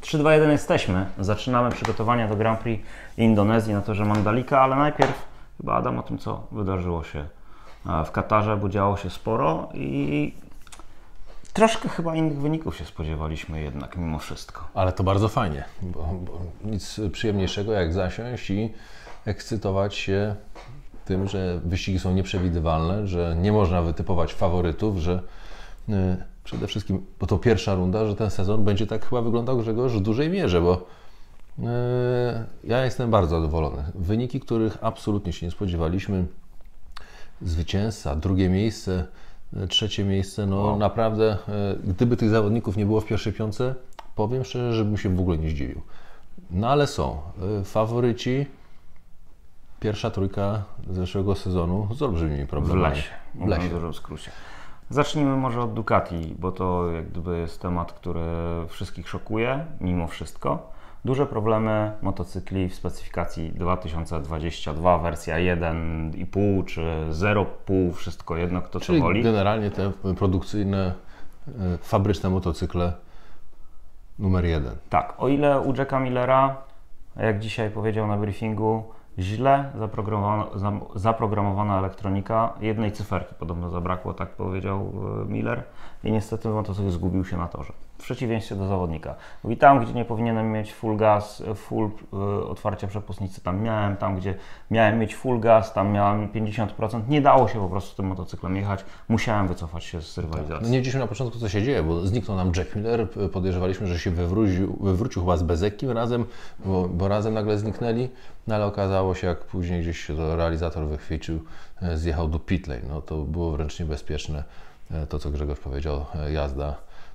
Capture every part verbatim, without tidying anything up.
trzy dwa jeden jesteśmy. Zaczynamy przygotowania do Grand Prix Indonezji na torze Mandalika, ale najpierw chyba Adam o tym, co wydarzyło się w Katarze, bo działo się sporo i troszkę chyba innych wyników się spodziewaliśmy jednak mimo wszystko. Ale to bardzo fajnie, bo, bo nic przyjemniejszego jak zasiąść i ekscytować się tym, że wyścigi są nieprzewidywalne, że nie można wytypować faworytów, że yy, przede wszystkim, bo to pierwsza runda, że ten sezon będzie tak chyba wyglądał, Grzegorz, w dużej mierze, bo yy, ja jestem bardzo zadowolony. Wyniki, których absolutnie się nie spodziewaliśmy, zwycięzca, drugie miejsce, trzecie miejsce, no o. naprawdę, yy, gdyby tych zawodników nie było w pierwszej piątce, powiem szczerze, żebym się w ogóle nie zdziwił. No ale są yy, faworyci. Pierwsza trójka zeszłego sezonu z olbrzymimi problemami. W lesie, w dużym skrócie. Zacznijmy może od Ducati, bo to jak gdyby jest temat, który wszystkich szokuje, mimo wszystko. Duże problemy motocykli w specyfikacji dwa tysiące dwadzieścia dwa, wersja jeden i pół czy zero przecinek pięć, wszystko jedno, kto Czyli co woli. Generalnie te produkcyjne, fabryczne motocykle numer jeden. Tak, o ile u Jacka Millera, jak dzisiaj powiedział na briefingu, źle zaprogramowana, zaprogramowana elektronika, jednej cyferki podobno zabrakło, tak powiedział Miller i niestety motocykl zgubił się na torze. W przeciwieństwie do zawodnika. I tam, gdzie nie powinienem mieć full gas, full y, otwarcia przepustnicy, tam miałem, tam gdzie miałem mieć full gas, tam miałem pięćdziesiąt procent, nie dało się po prostu tym motocyklem jechać, musiałem wycofać się z rywalizacji. No nie wiedzieliśmy na początku, co się dzieje, bo zniknął nam Jack Miller, podejrzewaliśmy, że się wywrócił, wywrócił chyba z Bezekiem razem, bo, bo razem nagle zniknęli, no ale okazało się, jak później gdzieś się to realizator wychwycił, zjechał do pit lane, no to było wręcz niebezpieczne, to co Grzegorz powiedział, jazda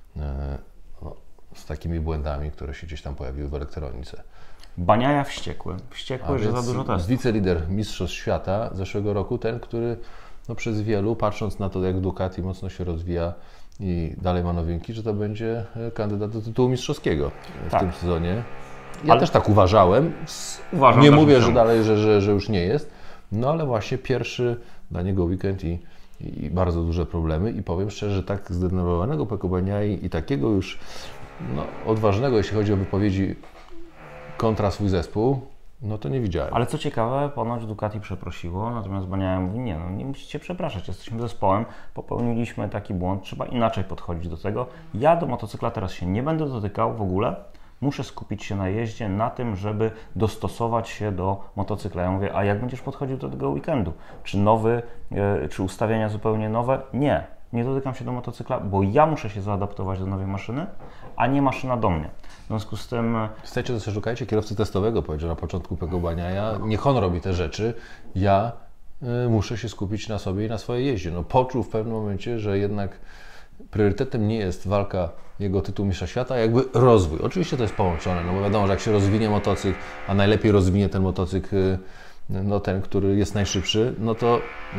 z takimi błędami, które się gdzieś tam pojawiły w elektronice. Bagnaia wściekły, wściekły, że za dużo testów. Wicelider Mistrzostw Świata zeszłego roku, ten, który no, przez wielu, patrząc na to, jak Ducati mocno się rozwija i dalej ma nowinki, że to będzie kandydat do tytułu mistrzowskiego w tak. tym sezonie. Ja ale... też tak uważałem. Uważam, nie mówię, że dalej, że, że, że już nie jest, no ale właśnie pierwszy dla niego weekend i i bardzo duże problemy i powiem szczerze, że tak zdenerwowanego Pecco Bagnaii i takiego już no, odważnego, jeśli chodzi o wypowiedzi kontra swój zespół, no to nie widziałem. Ale co ciekawe, ponoć Ducati przeprosiło, natomiast Bagnaia mówi, nie no, nie musicie przepraszać, jesteśmy zespołem, popełniliśmy taki błąd, trzeba inaczej podchodzić do tego. Ja do motocykla teraz się nie będę dotykał w ogóle, muszę skupić się na jeździe, na tym, żeby dostosować się do motocykla. Ja mówię, a jak będziesz podchodził do tego weekendu? Czy nowy, yy, czy ustawienia zupełnie nowe? Nie, nie dotykam się do motocykla, bo ja muszę się zaadaptować do nowej maszyny, a nie maszyna do mnie. W związku z tym... Słuchajcie, to sobie szukajcie kierowcy testowego, powiedział na początku Pecco Bagnaia. Niech on robi te rzeczy, ja yy, muszę się skupić na sobie i na swojej jeździe. No poczuł w pewnym momencie, że jednak priorytetem nie jest walka jego tytuł mistrza świata, a jakby rozwój. Oczywiście to jest połączone, no bo wiadomo, że jak się rozwinie motocykl, a najlepiej rozwinie ten motocykl, no ten, który jest najszybszy, no to yy,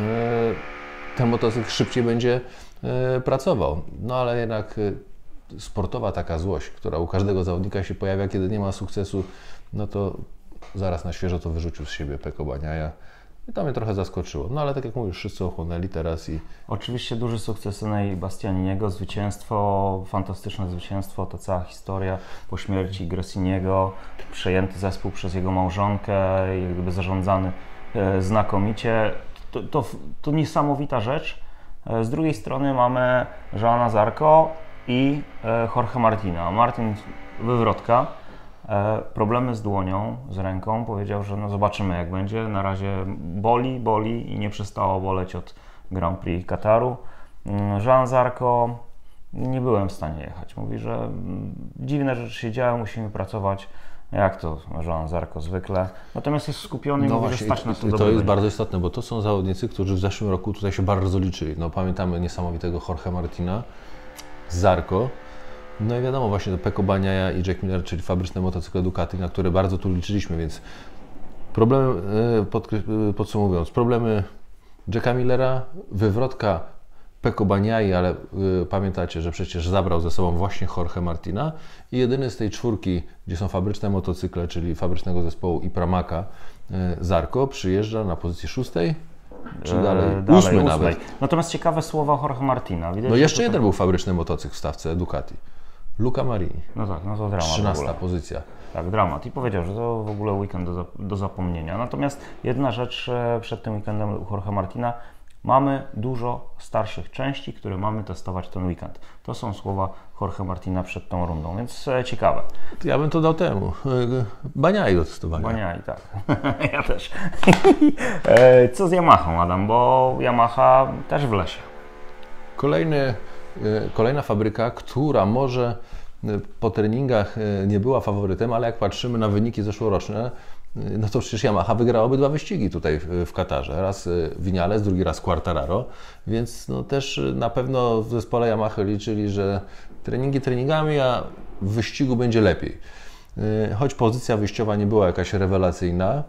ten motocykl szybciej będzie yy, pracował. No ale jednak yy, sportowa taka złość, która u każdego zawodnika się pojawia, kiedy nie ma sukcesu, no to zaraz na świeżo to wyrzucił z siebie Pecco Bagnaia. I to mnie trochę zaskoczyło. No ale tak jak mówisz, wszyscy ochłonęli teraz i... Oczywiście duży sukces Enea Bastianiniego, zwycięstwo, fantastyczne zwycięstwo, ta cała historia po śmierci Gresiniego, przejęty zespół przez jego małżonkę, jak gdyby zarządzany e, znakomicie. To, to, to niesamowita rzecz. E, z drugiej strony mamy Joana Zarco i e, Jorge Martina. Martin wywrotka. E, problemy z dłonią, z ręką, powiedział, że no zobaczymy jak będzie, na razie boli, boli i nie przestało boleć od Grand Prix Kataru. Joan Zarco, nie byłem w stanie jechać, mówi, że dziwne rzeczy się działy, musimy pracować, jak to Joan Zarco zwykle, natomiast jest skupiony i no mówi, właśnie, że stać na to to dobrego. jest bardzo istotne, bo to są zawodnicy, którzy w zeszłym roku tutaj się bardzo liczyli. No pamiętamy niesamowitego Jorge Martina, Zarco. No i wiadomo, właśnie to Pecco Bagnaia i Jack Miller, czyli fabryczne motocykle Ducati, na które bardzo tu liczyliśmy, więc problemy, pod, podsumowując, problemy Jacka Millera, wywrotka Pecco Bagnaii, ale y, pamiętacie, że przecież zabrał ze sobą właśnie Jorge Martina i jedyny z tej czwórki, gdzie są fabryczne motocykle, czyli fabrycznego zespołu i Pramaca, y, Zarco przyjeżdża na pozycji szóstej, czy dalej, e, dalej ósmy nawet. Natomiast ciekawe słowa Jorge Martina. Widać, no jeszcze tutaj... jeden był fabryczny motocykl w stawce Ducati. Luca Marini. No tak, no to dramat. trzynasta pozycja. Tak, dramat. I powiedział, że to w ogóle weekend do, do zapomnienia. Natomiast jedna rzecz przed tym weekendem u Jorge Martina. Mamy dużo starszych części, które mamy testować ten weekend. To są słowa Jorge Martina przed tą rundą, więc ciekawe. To ja bym to dał temu. Baniai do testowania. Baniai, tak. Ja też. Co z Yamahą, Adam? Bo Yamaha też w lesie. Kolejny, kolejna fabryka, która może po treningach nie była faworytem, ale jak patrzymy na wyniki zeszłoroczne, no to przecież Yamaha wygrała obydwa wyścigi tutaj w Katarze. Raz Viñales, drugi raz Quartararo, więc no też na pewno w zespole Yamaha liczyli, że treningi treningami, a w wyścigu będzie lepiej. Choć pozycja wyjściowa nie była jakaś rewelacyjna,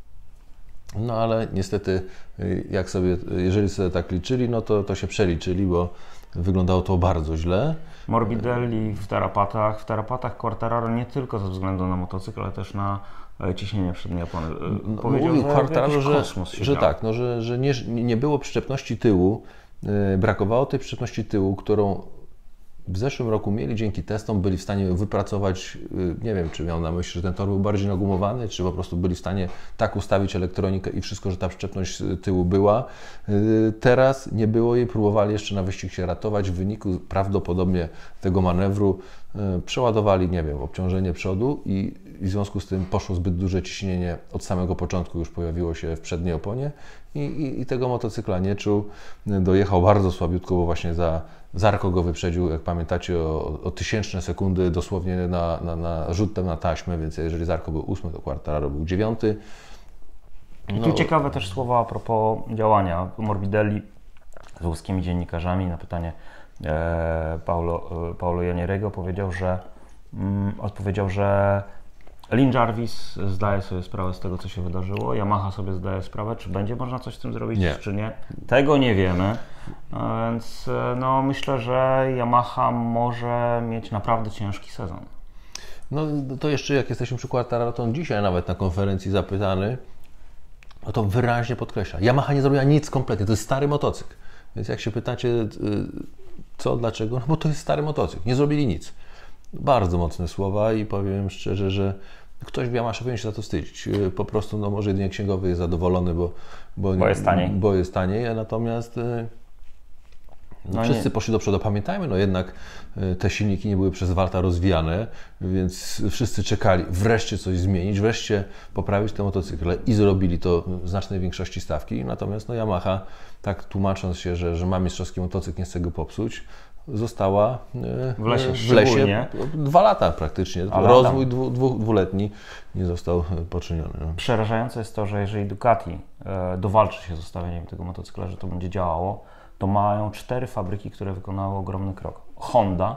no ale niestety, jak sobie, jeżeli sobie tak liczyli, no to, to się przeliczyli, bo wyglądało to bardzo źle. Morbidelli w tarapatach, w tarapatach Quartararo nie tylko ze względu na motocykl, ale też na ciśnienie przedniej opony. No, Powiedział, mówił że, Quartararo, że, że dział. tak, no, że, że nie, nie było przyczepności tyłu, yy, brakowało tej przyczepności tyłu, którą w zeszłym roku mieli dzięki testom, byli w stanie wypracować, yy, nie wiem, czy miał na myśli, że ten tor był bardziej nagumowany, czy po prostu byli w stanie tak ustawić elektronikę i wszystko, że ta przyczepność tyłu była. Yy, teraz nie było jej, próbowali jeszcze na wyścig się ratować, w wyniku prawdopodobnie tego manewru yy, przeładowali, nie wiem, obciążenie przodu i w związku z tym poszło zbyt duże ciśnienie, od samego początku już pojawiło się w przedniej oponie i, i, i tego motocykla nie czuł. Dojechał bardzo słabiutko, bo właśnie za Zarco go wyprzedził, jak pamiętacie, o, o tysięczne sekundy dosłownie na, na, na rzutem na taśmę, więc jeżeli Zarco był ósmy, to Quartararo był dziewiąty. No. I tu ciekawe też słowa a propos działania Morbidelli z włoskimi dziennikarzami na pytanie e, Paulo, e, Paulo Janierego powiedział, że mm, odpowiedział, że Lin Jarvis zdaje sobie sprawę z tego, co się wydarzyło. Yamaha sobie zdaje sprawę, czy będzie można coś z tym zrobić, nie. czy nie. Tego nie wiemy. No, więc no, myślę, że Yamaha może mieć naprawdę ciężki sezon. No to jeszcze jak jesteśmy przy Quartararo, to on dzisiaj nawet na konferencji zapytany, no to wyraźnie podkreśla. Yamaha nie zrobiła nic kompletnie, to jest stary motocykl. Więc jak się pytacie, co, dlaczego, no bo to jest stary motocykl, nie zrobili nic. Bardzo mocne słowa i powiem szczerze, że ktoś w Yamaha powinien się za to wstydzić. Po prostu, no może jedynie księgowy jest zadowolony, bo, bo, bo jest taniej. Bo jest taniej, natomiast no no wszyscy nie. poszli do przodu. Pamiętajmy, no jednak te silniki nie były przez Walta rozwijane, więc wszyscy czekali wreszcie coś zmienić, wreszcie poprawić te motocykle i zrobili to w znacznej większości stawki. Natomiast no Yamaha, tak tłumacząc się, że, że ma mistrzowski motocykl, nie chce go popsuć, została w lesie, w lesie dwa lata praktycznie. Ale rozwój dwu, dwu, dwuletni nie został poczyniony. No. Przerażające jest to, że jeżeli Ducati e, dowalczy się z zostawieniem tego motocykla, że to będzie działało, to mają cztery fabryki, które wykonały ogromny krok. Honda,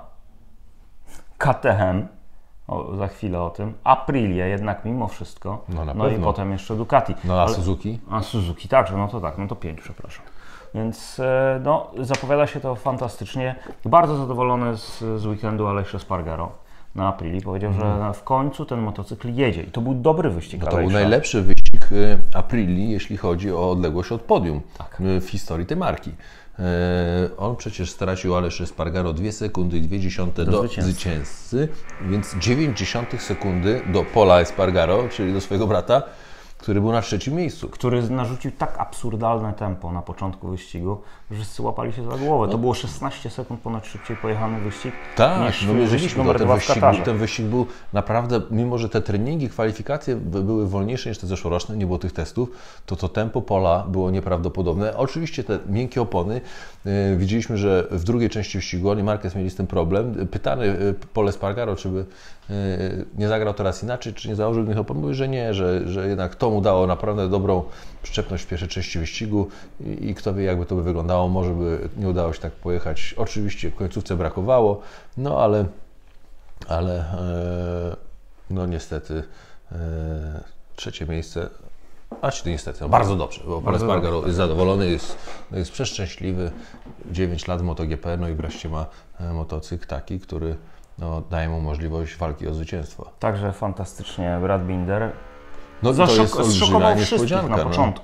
K T M, o, za chwilę o tym, Aprilia jednak mimo wszystko, no, na no i potem jeszcze Ducati. No a Ale, Suzuki? A Suzuki także, no to tak, no to pięć, przepraszam. Więc no, zapowiada się to fantastycznie. Bardzo zadowolony z, z weekendu Aleix Espargaro na Aprilii. Powiedział, mm. że w końcu ten motocykl jedzie. I to był dobry wyścig. No to był najlepszy wyścig Aprilii, jeśli chodzi o odległość od podium tak. w historii tej marki. On przecież stracił Aleix Espargaro dwie sekundy i dwie dziesiąte do, do zwycięzcy. zwycięzcy, więc dziewięć dziesiątych sekundy do Paula Espargaro, czyli do swojego brata, który był na trzecim miejscu. Który narzucił tak absurdalne tempo na początku wyścigu, że wszyscy łapali się za głowę. No. To było szesnaście sekund ponad szybciej pojechany wyścig tak, niż no wyścig numer dwa w Katarze. Ten wyścig był naprawdę, mimo że te treningi, kwalifikacje były wolniejsze niż te zeszłoroczne, nie było tych testów, to to tempo Pola było nieprawdopodobne. Oczywiście te miękkie opony, yy, widzieliśmy, że w drugiej części wyścigu oni Marquez mieli z tym problem. Pytany yy, Paul Espargaro, czy by yy, nie zagrał teraz inaczej, czy nie założył innych opon, mówi, że nie, że, że jednak to mu dało naprawdę dobrą przyczepność w pierwszej części wyścigu i, i kto wie, jakby to by wyglądało, może by nie udało się tak pojechać. Oczywiście w końcówce brakowało, no ale, ale e, no niestety e, trzecie miejsce, a czy to niestety, no bardzo dobrze, bo Paul Espargaro jest zadowolony, jest, jest przeszczęśliwy, dziewięć lat w MotoGP, no i wreszcie ma motocykl taki, który no, daje mu możliwość walki o zwycięstwo. Także fantastycznie Brad Binder. No to jest olbrzymia zszokował wszystkich niespodzianka, na no. początku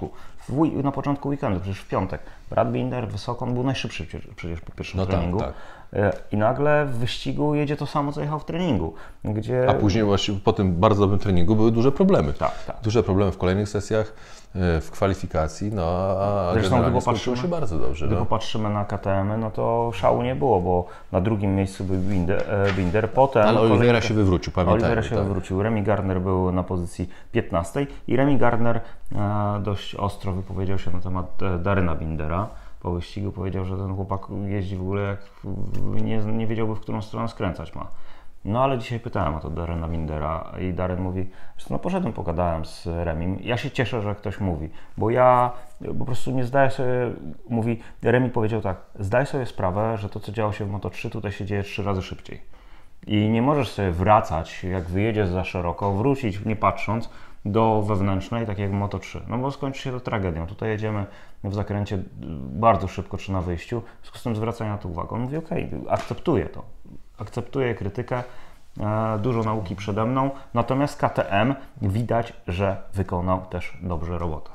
w, na początku weekendu, przecież w piątek. Brad Binder wysoko, on był najszybszy przecież po pierwszym no treningu. Tak, tak. I nagle w wyścigu jedzie to samo, co jechał w treningu. Gdzie... A później właśnie po tym bardzo dobrym treningu były duże problemy. Tak, tak. Duże problemy w kolejnych sesjach, w kwalifikacji, no a Zresztą generalnie gdy popatrzymy, się bardzo dobrze. Gdy no. popatrzymy na K T M, no to szału nie było, bo na drugim miejscu był Binder, Binder potem... Ale Oliveira kolejny... się wywrócił, pamiętajmy. Oliveira się tak. wywrócił. Remy Gardner był na pozycji piętnastej i Remy Gardner e, dość ostro wypowiedział się na temat e, Daryna Bindera. Po wyścigu powiedział, że ten chłopak jeździ w ogóle jak nie, nie wiedziałby, w którą stronę skręcać ma. No ale dzisiaj pytałem o to Daryna Bindera i Daryn mówi, że no poszedłem, pogadałem z Remim. Ja się cieszę, że ktoś mówi, bo ja po prostu nie zdaję sobie, mówi, Remi powiedział tak, zdaj sobie sprawę, że to, co działo się w Moto trzy, tutaj się dzieje trzy razy szybciej. I nie możesz sobie wracać, jak wyjedziesz za szeroko, wrócić nie patrząc do wewnętrznej, tak jak w Moto trzy. No bo skończy się to tragedią. Tutaj jedziemy w zakręcie bardzo szybko, czy na wyjściu, w związku z tym zwracania na to uwagę. On mówi, okej, okay, akceptuję to. Akceptuję krytykę, e, dużo nauki przede mną, natomiast K T M widać, że wykonał też dobrze robotę.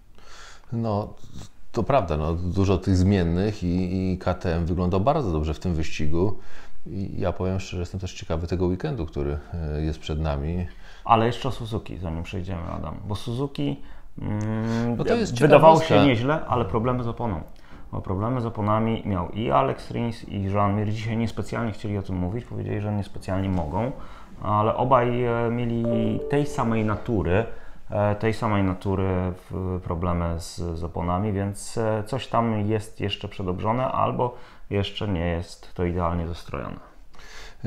No, to prawda, no, dużo tych zmiennych i, i K T M wyglądał bardzo dobrze w tym wyścigu. I ja powiem szczerze, jestem też ciekawy tego weekendu, który jest przed nami. Ale jeszcze o Suzuki, zanim przejdziemy, Adam, bo Suzuki mm, no to jest wydawało się nieźle, ale problemy z oponą. Bo problemy z oponami miał i Alex Rins, i Joan Mir. Dzisiaj niespecjalnie chcieli o tym mówić, powiedzieli, że niespecjalnie mogą, ale obaj mieli tej samej natury, tej samej natury problemy z, z oponami, więc coś tam jest jeszcze przedobrzone, albo jeszcze nie jest to idealnie zestrojone. Yy,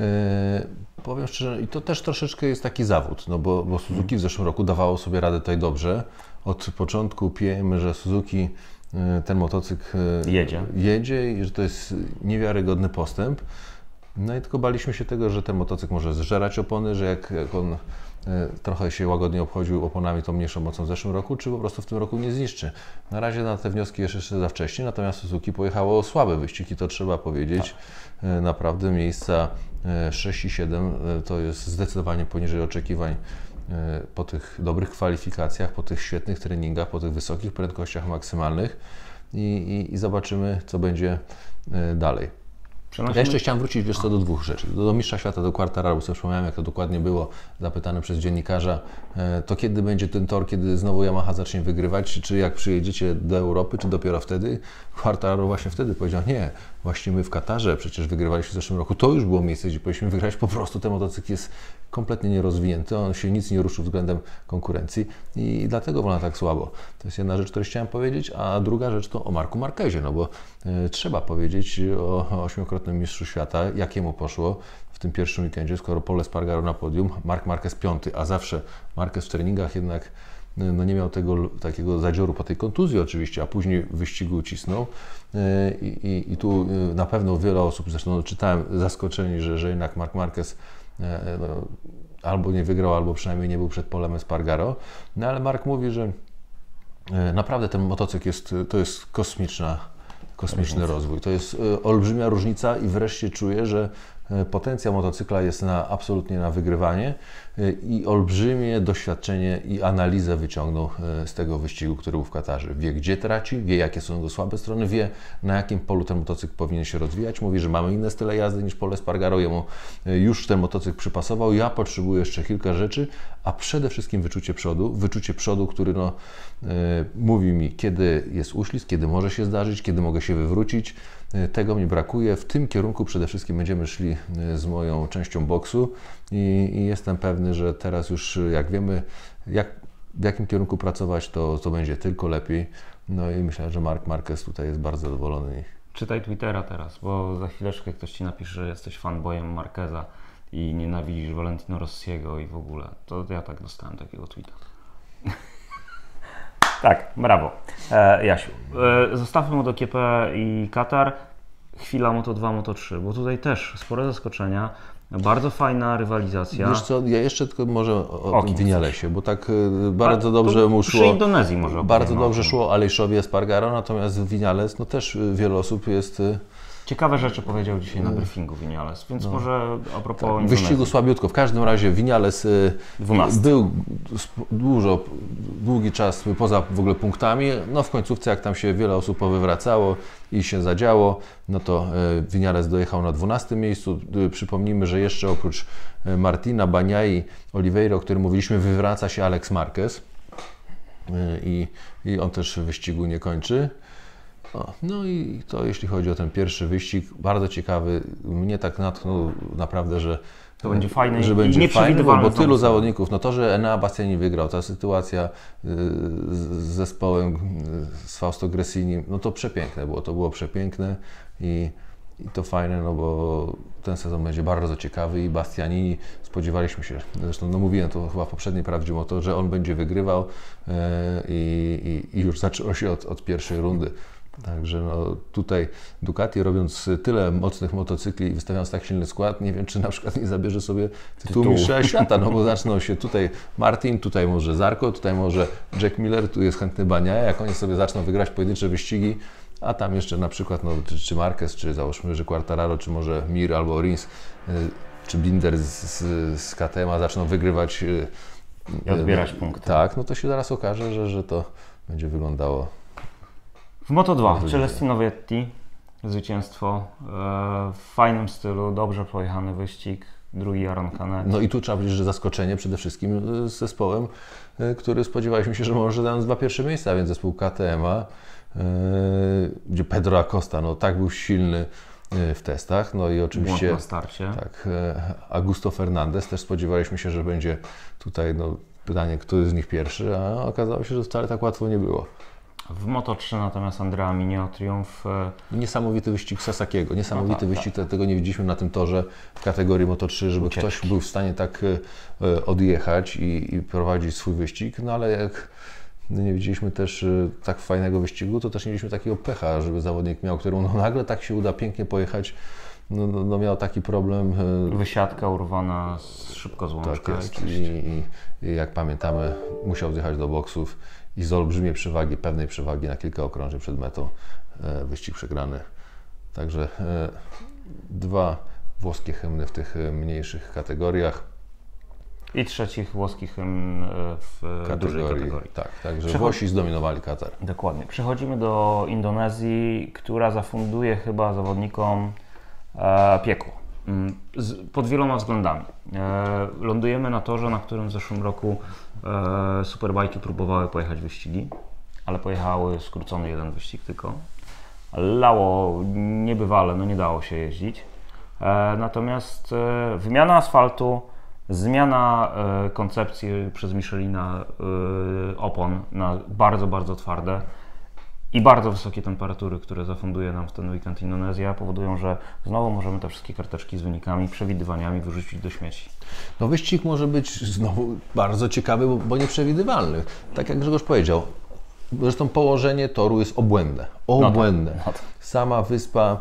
powiem szczerze, i to też troszeczkę jest taki zawód, no bo, bo Suzuki w zeszłym roku dawało sobie radę tutaj dobrze. Od początku pijemy, że Suzuki yy, ten motocykl yy, jedzie. jedzie i że to jest niewiarygodny postęp. No i tylko baliśmy się tego, że ten motocykl może zżerać opony, że jak, jak on trochę się łagodnie obchodził oponami tą mniejszą mocą w zeszłym roku, czy po prostu w tym roku nie zniszczy. Na razie na te wnioski jeszcze za wcześnie, natomiast Suzuki pojechało słabe wyścigi, to trzeba powiedzieć. Tak. Naprawdę miejsca sześć i siedem to jest zdecydowanie poniżej oczekiwań po tych dobrych kwalifikacjach, po tych świetnych treningach, po tych wysokich prędkościach maksymalnych i, i, i zobaczymy, co będzie dalej. Ja jeszcze chciałem wrócić, wiesz co, do dwóch rzeczy. Do, do mistrza świata, do Quartararo, sobie przypomniałem, jak to dokładnie było zapytane przez dziennikarza, to kiedy będzie ten tor, kiedy znowu Yamaha zacznie wygrywać, czy jak przyjedziecie do Europy, czy dopiero wtedy? Quartararo właśnie wtedy powiedział, nie, właśnie my w Katarze przecież wygrywaliśmy w zeszłym roku, to już było miejsce, gdzie powinniśmy wygrać, po prostu ten motocykl jest kompletnie nierozwinięty, on się nic nie ruszył względem konkurencji i dlatego wygląda tak słabo. To jest jedna rzecz, którą chciałem powiedzieć, a druga rzecz to o Marku Marquezie, no bo y, trzeba powiedzieć o, o ośmiokrotnym mistrzu świata, jakiemu poszło w tym pierwszym weekendzie, skoro Pol Espargaro na podium, Marc Marquez piąty, a zawsze Marquez w treningach jednak no nie miał tego takiego zadzioru po tej kontuzji oczywiście, a później w wyścigu cisnął i, i, i tu na pewno wiele osób, zresztą czytałem zaskoczeni, że, że jednak Marc Marquez no, albo nie wygrał, albo przynajmniej nie był przed Polem Espargaro, no ale Mark mówi, że naprawdę ten motocykl jest, to jest kosmiczna, kosmiczny różnica. rozwój, to jest olbrzymia różnica i wreszcie czuję, że potencjał motocykla jest na, absolutnie na wygrywanie i olbrzymie doświadczenie i analizę wyciągnął z tego wyścigu, który był w Katarze. Wie, gdzie traci, wie, jakie są jego słabe strony, wie, na jakim polu ten motocykl powinien się rozwijać. Mówi, że mamy inne style jazdy niż Pol Espargaro, jemu już ten motocykl przypasował. Ja potrzebuję jeszcze kilka rzeczy, a przede wszystkim wyczucie przodu. Wyczucie przodu, który no, yy, mówi mi, kiedy jest uślizg, kiedy może się zdarzyć, kiedy mogę się wywrócić. Tego mi brakuje. W tym kierunku przede wszystkim będziemy szli z moją częścią boksu i, i jestem pewny, że teraz już jak wiemy, jak, w jakim kierunku pracować, to, to będzie tylko lepiej. No i myślę, że Marc Marquez tutaj jest bardzo zadowolony. Czytaj Twittera teraz, bo za chwileczkę ktoś Ci napisze, że jesteś fanboyem Marqueza i nienawidzisz Valentino Rossiego i w ogóle. To ja tak dostałem takiego tweeta. Tak, brawo. E, Jasiu, e, zostawmy Moto G P i Katar. Chwila Moto dwa, Moto trzy, bo tutaj też spore zaskoczenia, bardzo fajna rywalizacja. Wiesz co, ja jeszcze tylko może o, o, o tym Vinalesie, bo tak bardzo dobrze mu szło. Przy Indonezji może Bardzo dobrze szło Aleixowi Espargaro, natomiast Vinales, no też wiele osób jest Ciekawe rzeczy powiedział dzisiaj na briefingu Viñales, więc no. może a propos tak, wyścigu słabiutko. W każdym razie Viñales dwunasty był dużo, długi czas poza w ogóle punktami. No w końcówce, jak tam się wiele osób powywracało i się zadziało, no to Viñales dojechał na dwunastym miejscu. Przypomnijmy, że jeszcze oprócz Martina, Bagnaia, Oliveira, o którym mówiliśmy, wywraca się Alex Marquez i, i on też wyścigu nie kończy. No, no i to jeśli chodzi o ten pierwszy wyścig, bardzo ciekawy. Mnie tak natchnął naprawdę, że to będzie fajne, że i będzie fajny, bo, bo tylu znowu. zawodników, no to, że Enea Bastianini wygrał, ta sytuacja z zespołem, z Fausto Gressinim, no to przepiękne było, to było przepiękne i, i to fajne, no bo ten sezon będzie bardzo ciekawy i Bastianini spodziewaliśmy się, zresztą no mówiłem to chyba w poprzedniej Prawdzie Moto, że on będzie wygrywał i, i, i już zaczęło się od, od pierwszej rundy. Także no, tutaj Ducati, robiąc tyle mocnych motocykli i wystawiając tak silny skład, nie wiem, czy na przykład nie zabierze sobie tytułu mistrza świata, no bo zaczną się tutaj Martin, tutaj może Zarco, tutaj może Jack Miller, tu jest chętny Bagnaia, jak oni sobie zaczną wygrać pojedyncze wyścigi, a tam jeszcze na przykład, no, czy, czy Marquez, czy załóżmy, że Quartararo, czy może Mir albo Rins, czy Binder z, z, z K T M a zaczną wygrywać i odbierać punkty. Tak, no to się zaraz okaże, że, że to będzie wyglądało. W Moto dwa Celestino Vietti, zwycięstwo w fajnym stylu, dobrze pojechany wyścig, drugi Aron Canet. No i tu trzeba powiedzieć, że zaskoczenie przede wszystkim z zespołem, który spodziewaliśmy się, że może dać dwa pierwsze miejsca, a więc zespół K T M a, gdzie Pedro Acosta no, tak był silny w testach, no i oczywiście na starcie. Tak, Augusto Fernandez, też spodziewaliśmy się, że będzie tutaj no, pytanie, który z nich pierwszy, a okazało się, że wcale tak łatwo nie było. W Moto trzy natomiast Andrea Minio, triumf. Niesamowity wyścig Sasakiego, niesamowity no tak, wyścig, tak. Tego nie widzieliśmy na tym torze w kategorii Moto trzy, żeby Ucieczki. Ktoś był w stanie tak odjechać i, i prowadzić swój wyścig, no ale jak nie widzieliśmy też tak fajnego wyścigu, to też nie mieliśmy takiego pecha, żeby zawodnik miał, któremu no, nagle tak się uda pięknie pojechać, no, no, no miał taki problem. Wysiadka urwana, szybko złączka. Tak jest. I, i, I jak pamiętamy, musiał zjechać do boksów i z olbrzymiej przewagi, pewnej przewagi na kilka okrążeń przed metą e, wyścig przegrany. Także e, dwa włoskie hymny w tych mniejszych kategoriach. I trzeci włoski hymn w kategorii, dużej kategorii. Tak, także Przechod... Włosi zdominowali Katar. Dokładnie. Przechodzimy do Indonezji, która zafunduje chyba zawodnikom e, piekło. Z, pod wieloma względami. E, lądujemy na torze, na którym w zeszłym roku e, Superbike'i próbowały pojechać wyścigi, ale pojechały skrócony jeden wyścig tylko. Lało niebywale, no nie dało się jeździć. E, natomiast e, wymiana asfaltu, zmiana e, koncepcji przez Michelina e, opon na bardzo, bardzo twarde i bardzo wysokie temperatury, które zafunduje nam w ten weekend Indonezja, powodują, że znowu możemy te wszystkie karteczki z wynikami, przewidywaniami wyrzucić do śmieci. No wyścig może być znowu bardzo ciekawy, bo, bo nieprzewidywalny. Tak jak Grzegorz powiedział, zresztą położenie toru jest obłędne. Obłędne. No tak, no tak. Sama wyspa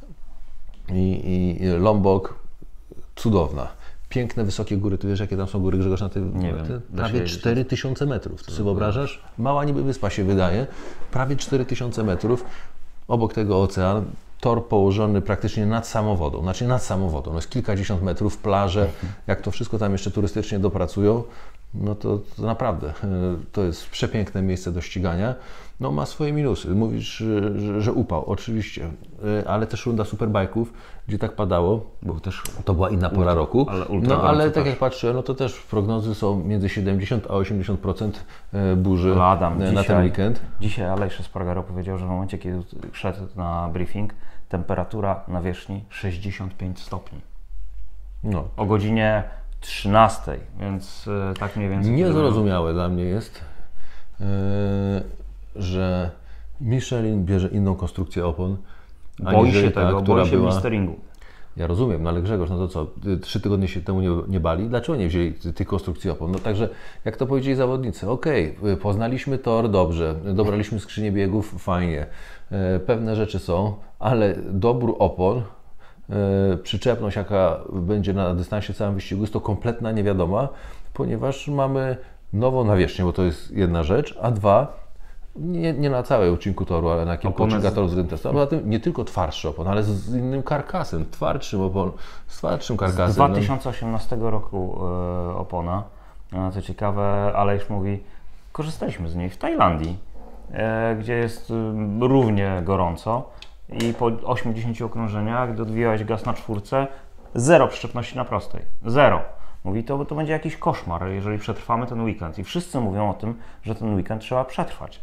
i, i Lombok cudowna. Piękne, wysokie góry. Ty wiesz, jakie tam są góry, Grzegorz, na tym? Nie wiem. Prawie cztery tysiące metrów. Ty sobie wyobrażasz? Mała niby wyspa się wydaje. Prawie cztery tysiące metrów. Obok tego ocean. Tor położony praktycznie nad samą wodą. Znaczy nad samą wodą. No jest kilkadziesiąt metrów, plaże. Jak to wszystko tam jeszcze turystycznie dopracują, no to, to naprawdę to jest przepiękne miejsce do ścigania. No ma swoje minusy. Mówisz, że, że upał, oczywiście, ale też runda superbajków, gdzie tak padało, bo też to była inna pora roku. Ale no ale tak też. Jak patrzę, no to też prognozy są między siedemdziesiąt a osiemdziesiąt procent burzy Adam, na dzisiaj, ten weekend. Dzisiaj Aleix Espargaro powiedział, że w momencie, kiedy szedł na briefing, temperatura nawierzchni sześćdziesiąt pięć stopni. No. O godzinie trzynastej, więc tak mniej więcej. Niezrozumiałe dla mnie jest, yy, że Michelin bierze inną konstrukcję opon. Boi się ta, tego, która boi się była... blisteringu. Ja rozumiem, no ale Grzegorz, no to co, trzy tygodnie się temu nie, nie bali? Dlaczego nie wzięli tych konstrukcji opon? No także, jak to powiedzieli zawodnicy, okej, okay, poznaliśmy tor, dobrze, dobraliśmy skrzynię biegów, fajnie, pewne rzeczy są, ale dobór opon, przyczepność, jaka będzie na dystansie całym wyścigu, jest to kompletna niewiadoma, ponieważ mamy nową nawierzchnię, bo to jest jedna rzecz, a dwa, Nie, nie na całej odcinku toru, ale na kilku odcinkach toru z rynku testu. A poza tym nie tylko twardszy opon, ale z innym karkasem, twardszym opon, z twardszym karkasem. Z dwa tysiące osiemnastego roku y, opona, no, co ciekawe, Aleix mówi, korzystaliśmy z niej w Tajlandii, y, gdzie jest y, równie gorąco i po osiemdziesięciu okrążeniach, gdy odwijałeś gaz na czwórce, zero przyczepności na prostej, zero. Mówi, to, to będzie jakiś koszmar, jeżeli przetrwamy ten weekend. I wszyscy mówią o tym, że ten weekend trzeba przetrwać.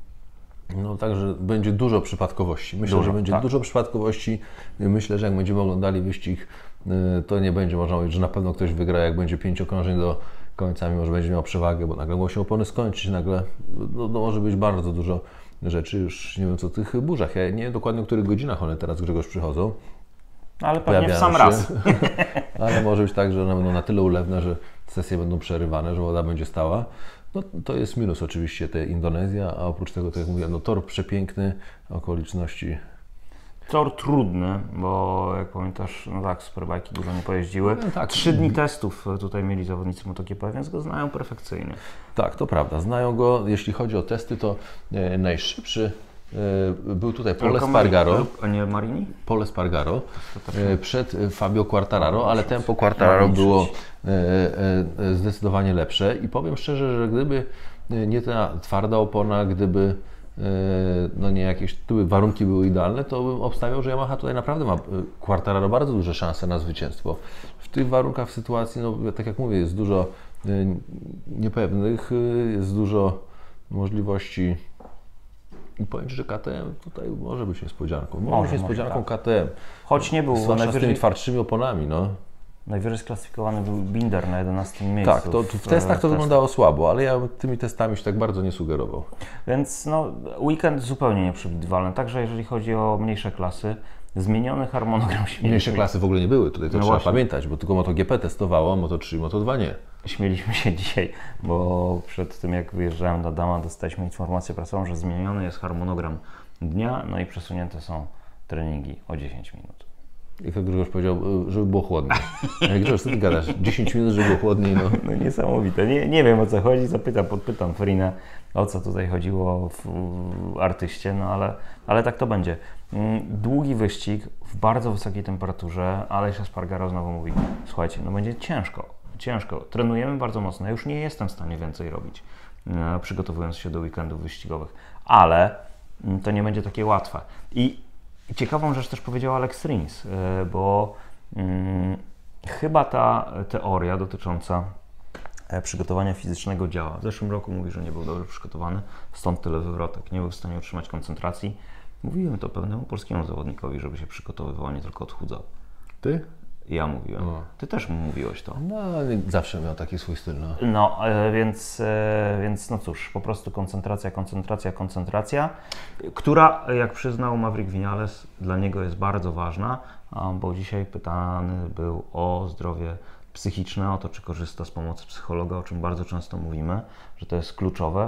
No także będzie dużo przypadkowości. Myślę, dużo, że będzie tak. dużo przypadkowości. Myślę, że jak będziemy oglądali wyścig, to nie będzie można mówić, że na pewno ktoś wygra, jak będzie pięć okrążeń do końca, mimo że będzie miał przewagę, bo nagle mogą się opony skończyć, nagle no, no może być bardzo dużo rzeczy. Już nie wiem co o tych burzach. Ja nie wiem dokładnie o których godzinach one teraz, Grzegorz, przychodzą. Ale pewnie w sam się. raz. Ale może być tak, że one będą na tyle ulewne, że sesje będą przerywane, że woda będzie stała. No, to jest minus oczywiście tej Indonezja, a oprócz tego, tak jak mówiłem, no, tor przepiękny, okoliczności. Tor trudny, bo jak pamiętasz, no tak, superbajki dużo nie pojeździły. No, tak. Trzy dni testów tutaj mieli zawodnicy MotoGP, więc go znają perfekcyjnie. Tak, to prawda. Znają go. Jeśli chodzi o testy, to e, najszybszy e, był tutaj Pol Espargaro. A nie Marini? Pol Espargaro e, przed Fabio Quartararo, ale tempo Quartararo było e, e, zdecydowanie lepsze i powiem szczerze, że gdyby nie ta twarda opona, gdyby no nie jakieś tu warunki były idealne, to bym obstawiał, że Yamaha tutaj naprawdę ma Quartararo bardzo duże szanse na zwycięstwo. W tych warunkach, w sytuacji, no tak jak mówię, jest dużo niepewnych, jest dużo możliwości i powiem Ci, że K T M tutaj może być niespodzianką. Może, może być niespodzianką tak. K T M. Choć nie był zwłaszcza najwyżej... z tymi twardszymi oponami, no. Najwyżej sklasyfikowany był Binder na jedenastym miejscu. Tak, to w, w testach to wyglądało słabo, ale ja tymi testami się tak bardzo nie sugerował. Więc no, weekend zupełnie nieprzewidywalny. Także jeżeli chodzi o mniejsze klasy, zmieniony harmonogram śmieliśmy. Mniejsze klasy w ogóle nie były, tutaj to no trzeba właśnie. pamiętać, bo tylko MotoGP testowało, Moto trzy i Moto dwa nie. Śmieliśmy się dzisiaj, bo przed tym jak wyjeżdżałem do Adama, dostaliśmy informację prasową, że zmieniony jest harmonogram dnia, no i przesunięte są treningi o dziesięć minut. I to Grzegorz powiedział, żeby było chłodniej. Jak Grzegorz, co ty gadasz? dziesięć minut, żeby było chłodniej, no. No niesamowite. Nie, nie wiem o co chodzi, zapytam, podpytam Ferinę, o co tutaj chodziło w, w artyście, no ale, ale tak to będzie. Długi wyścig w bardzo wysokiej temperaturze, Aleix Espargaro znowu mówi, słuchajcie, no będzie ciężko, ciężko. Trenujemy bardzo mocno, ja już nie jestem w stanie więcej robić, przygotowując się do weekendów wyścigowych, ale to nie będzie takie łatwe. I ciekawą rzecz też powiedział Alex Rins, bo hmm, chyba ta teoria dotycząca przygotowania fizycznego działa. W zeszłym roku mówi, że nie był dobrze przygotowany, stąd tyle wywrotek, nie był w stanie utrzymać koncentracji. Mówiłem to pewnemu polskiemu zawodnikowi, żeby się przygotowywał, a nie tylko odchudzał. Ty? Ja mówiłem. No. Ty też mu mówiłeś to. No, zawsze miał taki swój styl. No, no więc, więc no cóż, po prostu koncentracja, koncentracja, koncentracja, która, jak przyznał Maverick Viñales, dla niego jest bardzo ważna, bo dzisiaj pytany był o zdrowie psychiczne, o to, czy korzysta z pomocy psychologa, o czym bardzo często mówimy, że to jest kluczowe.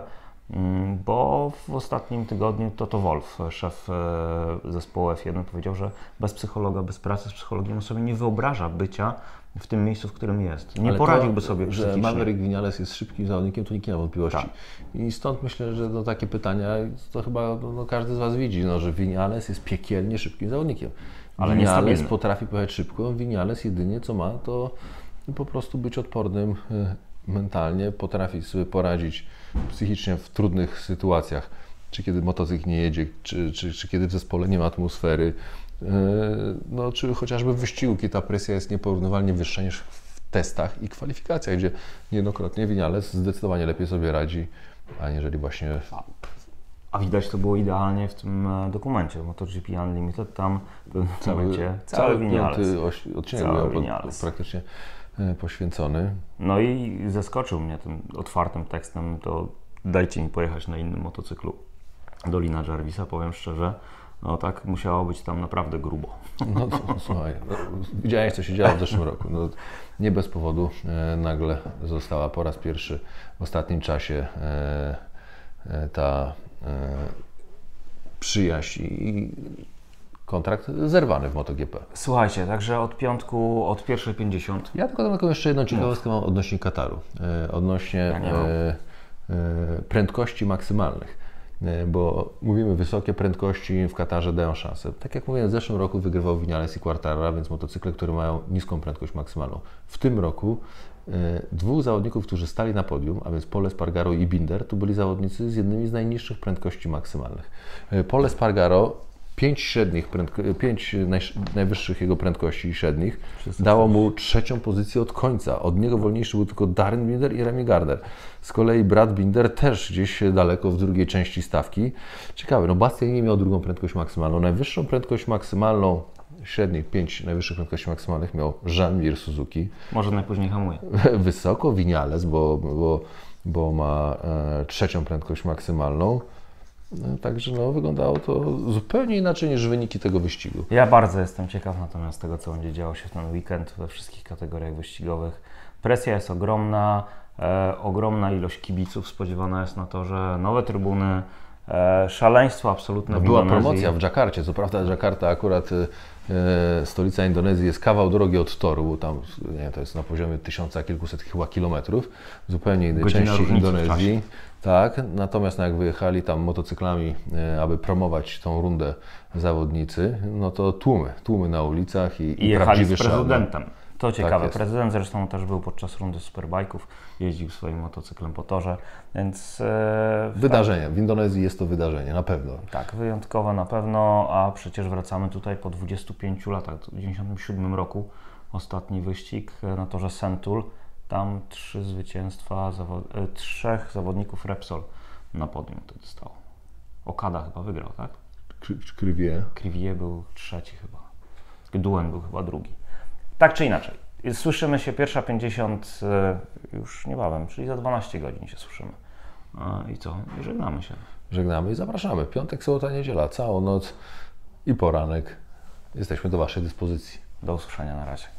Bo w ostatnim tygodniu Toto Wolff, szef zespołu F jeden, powiedział, że bez psychologa, bez pracy z psychologiem on sobie nie wyobraża bycia w tym miejscu, w którym jest. Nie Ale poradziłby to, sobie że psychicznie. Maverick Viñales jest szybkim zawodnikiem, to nikt nie ma wątpliwości. Tak. I stąd myślę, że no, takie pytania to chyba no, każdy z Was widzi, no, że Viñales jest piekielnie szybkim zawodnikiem. Ale Viñales potrafi pojechać szybko, Viñales jedynie co ma, to po prostu być odpornym mentalnie, potrafi sobie poradzić psychicznie w trudnych sytuacjach, czy kiedy motocykl nie jedzie, czy, czy, czy kiedy w zespole nie ma atmosfery, yy, no, czy chociażby w wyścigu, kiedy ta presja jest nieporównywalnie wyższa niż w testach i kwalifikacjach, gdzie niejednokrotnie Viñales zdecydowanie lepiej sobie radzi, aniżeli właśnie... W... A widać to było idealnie w tym dokumencie MotoGP Unlimited, tam w pewnym cały, momencie cały, cały Viñales. Odcinek cały był Viñales. praktycznie poświęcony. No i zaskoczył mnie tym otwartym tekstem, to dajcie mi pojechać na innym motocyklu do Lina Jarvisa, powiem szczerze, no tak musiało być tam naprawdę grubo. No to, słuchaj, no, widziałeś co się działo w zeszłym roku, no, nie bez powodu e, nagle została po raz pierwszy w ostatnim czasie e, e, ta e, przyjaźń i kontrakt zerwany w MotoGP. Słuchajcie, także od piątku, od pierwszej pięćdziesiąt. Ja tylko taką jeszcze jedną ciekawostkę mam odnośnie Kataru, e, odnośnie ja e, e, prędkości maksymalnych. bo mówimy wysokie prędkości w Katarze dają szansę. Tak jak mówiłem, w zeszłym roku wygrywał Vinales i Quartararo, więc motocykle, które mają niską prędkość maksymalną. W tym roku dwóch zawodników, którzy stali na podium, a więc Pol Espargaro i Binder, to byli zawodnicy z jednymi z najniższych prędkości maksymalnych. Pol Espargaro, pięć średnich, pięć naj, najwyższych jego prędkości średnich dało mu trzecią pozycję od końca. Od niego wolniejszy był tylko Darren Binder i Remy Gardner. Z kolei Brad Binder też gdzieś daleko w drugiej części stawki. Ciekawe, no Bastianini miał drugą prędkość maksymalną. Najwyższą prędkość maksymalną średnich, pięć najwyższych prędkości maksymalnych miał Jean-Mir Suzuki. Może najpóźniej hamuje. Wysoko Vinales, bo, bo, bo ma e, trzecią prędkość maksymalną. No, także no, wyglądało to zupełnie inaczej niż wyniki tego wyścigu. Ja bardzo jestem ciekaw natomiast tego, co będzie działo się w ten weekend we wszystkich kategoriach wyścigowych. Presja jest ogromna, e, ogromna ilość kibiców spodziewana jest na to, że nowe trybuny, e, szaleństwo absolutne no, w była Indonezji. promocja w Dżakarcie, co prawda Dżakarta akurat e, stolica Indonezji jest kawał drogi od toru, bo tam nie, to jest na poziomie tysiąca kilkuset chyba kilometrów, w zupełnie innej Godzina części Indonezji. W Tak, natomiast no jak wyjechali tam motocyklami, e, aby promować tą rundę zawodnicy, no to tłumy, tłumy na ulicach i, I, i jechali prawdziwy z prezydentem. szał. To ciekawe. jest. Prezydent zresztą też był podczas rundy superbajków, jeździł swoim motocyklem po torze, więc... E, Wydarzenie. W Indonezji jest to wydarzenie, na pewno. Tak, wyjątkowe na pewno, a przecież wracamy tutaj po dwudziestu pięciu latach, w dziewięćdziesiątym siódmym roku, ostatni wyścig na torze Sentul. Tam trzy zwycięstwa, zawo- e, trzech zawodników Repsol na podium wtedy stało. Okada chyba wygrał, tak? Crivier. Crivier był trzeci chyba. Duen był chyba drugi. Tak czy inaczej, słyszymy się pierwsza pięćdziesiąt e, już niebawem, czyli za dwanaście godzin się słyszymy. E, I co? I żegnamy się. Żegnamy i zapraszamy. Piątek, sobota, niedziela, całą noc i poranek. Jesteśmy do Waszej dyspozycji. Do usłyszenia, na razie.